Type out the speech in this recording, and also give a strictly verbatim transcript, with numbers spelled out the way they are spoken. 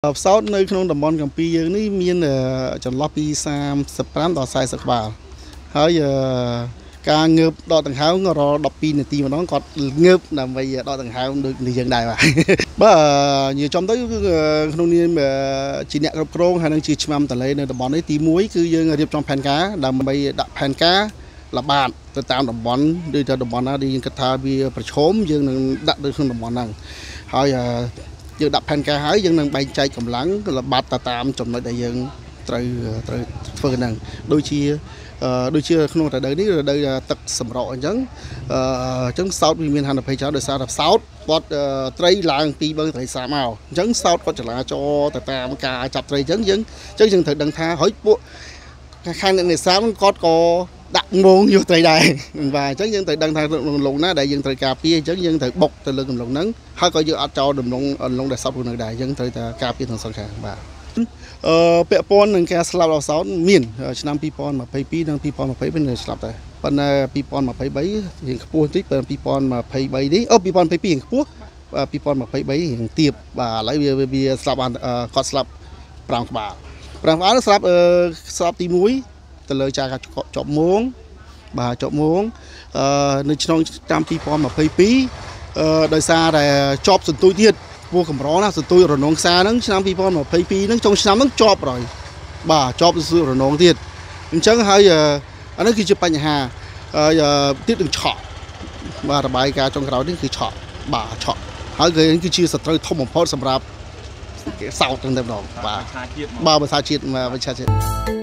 សោតនៅក្នុងតំបន់កម្ពុជាយើងនេះមានចន្លោះពីសាមសិបប្រាំដល់សែសិបក្បាលហើយការងើបដកដង្ហើមក៏ដប់ពីរនាទីម្ដងគាត់ងើបដើម្បីដកដង្ហើមដូចនេះយើងដែរបាទបាទនិយាយចំទៅក្នុងនាមជាអ្នកគ្រប់គ្រងហើយនឹងជាឆ្មាំតលេនៅតំបន់នេះទីមួយគឺយើងរៀបចំផែនការដើម្បីដាក់ផែនការល្បាតទៅតាមតំបន់ដូចទៅតំបន់ណាដែលយើងគិតថាវាប្រឈមយើងនឹងដាក់ទៅក្នុងតំបន់ហ្នឹងហើយយើងដាក់ផែនការហើយយើងនឹងបែងចែកកម្លាំងល្បាតទៅតាមចំណុចដែលយើងត្រូវត្រូវធ្វើហ្នឹងដូចជាដូចជាក្នុងរដូវនេះរដូវទឹកសម្រក់អញ្ចឹងអញ្ចឹងសោតវាមានហានិភ័យច្រើនដោយសារតែសោតគាត់ត្រីឡើងពីបឹងត្រីសាមកអញ្ចឹងសោតគាត់ចលាចរទៅតាមការចាប់ត្រីអញ្ចឹងយើងអញ្ចឹងយើងត្រូវដឹងថាហើយពួកខាងអ្នកនេសាទគាត់ក៏ដាក់ងងយកត្រីដែរបាទអញ្ចឹងយើងត្រូវដឹងថាដំឡុងណាដែលយើងត្រូវការពារអញ្ចឹងយើងត្រូវបុកទៅលើដំឡុងហ្នឹងហើយក៏យើងអត់ចោលដំឡុងដំឡុងដែលសពនៅដែរអញ្ចឹងត្រូវតែការពារទាំងសងខាងបាទអឺពាក់ព័ន្ធនឹងការស្លាប់របស់សោតមានឆ្នាំពីរពាន់ម្ភៃពីរនិងពីរពាន់ម្ភៃបីនៅស្លាប់ដែរប៉ុន្តែពីរពាន់ម្ភៃបីរៀងខ្ពស់តិចប៉ុន្តែពីរពាន់ម្ភៃបីនេះអូពីរពាន់ម្ភៃពីររៀងខ្ពស់ពីរពាន់ម្ភៃបីរៀងទាបបាទឥឡូវវាវាស្លាប់បានគាត់ស្លាប់ប្រាំក្បាលប្រាំក្បាលស្លាប់ស្លាប់ទីមួយទៅលើចាការជាប់មងបាទជាប់មងអឺនៅឆ្នាំឆ្នាំពីរពាន់ម្ភៃពីរអឺដោយសារតែជាប់សន្ទុយទៀតពូកម្រណាសន្ទុយរនងខ្សាហ្នឹងឆ្នាំពីរពាន់ម្ភៃពីរហ្នឹងចុងឆ្នាំហ្នឹងជាប់ហើយបាទជាប់សន្ទុយរនងទៀតអញ្ចឹងហើយអានេះគឺជាបញ្ហាហើយទៀតនឹងឆក់បាទរបាយការណ៍ចុងក្រោយនេះគឺឆក់បាទឆក់ហើយគឺគឺជាសត្រូវធំបំផុតសម្រាប់សោតទាំងតែម្ដងបាទបាទភាសាជាតិបាទភាសាជាតិ